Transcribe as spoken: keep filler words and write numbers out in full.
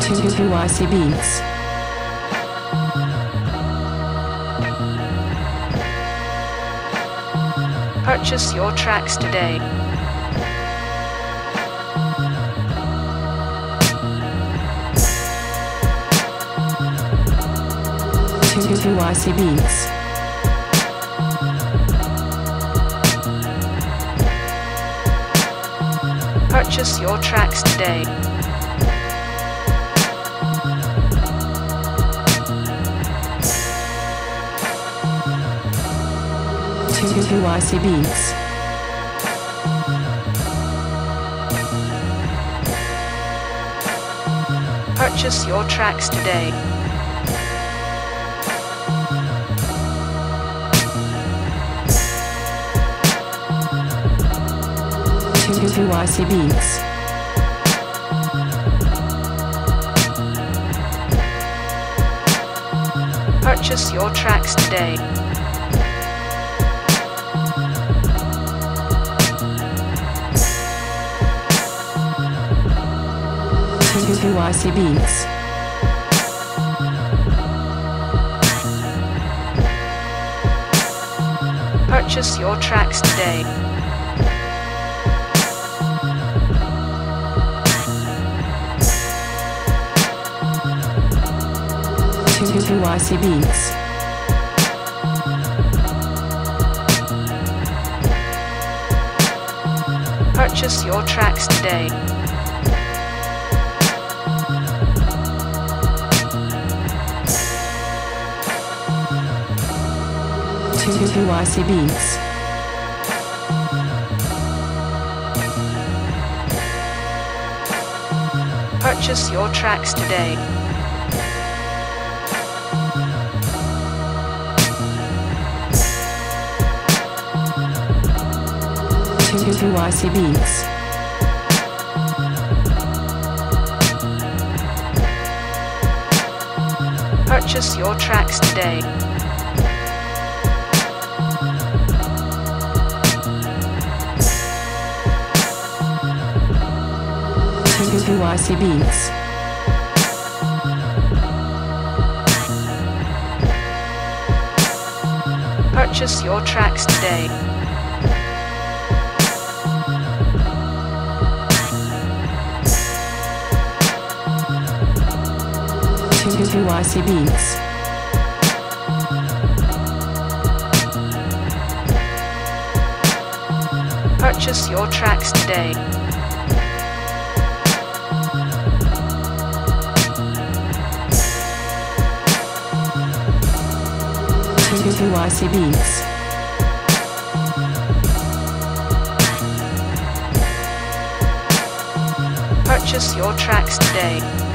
T Y C Beats. Purchase your tracks today. T Y C Beats. Purchase your tracks today. T Y C Beats. Purchase your tracks today. T Y C Beats. Purchase your tracks today. T Y C Beats. Purchase your tracks today. T Y C Beats. Purchase your tracks today. T Y C Beats. Purchase your tracks today. T Y C Beats. Purchase your tracks today. T Y C Beats. Purchase your tracks today. T Y C Beats. Purchase your tracks today. T Y C Beats. Purchase your tracks today.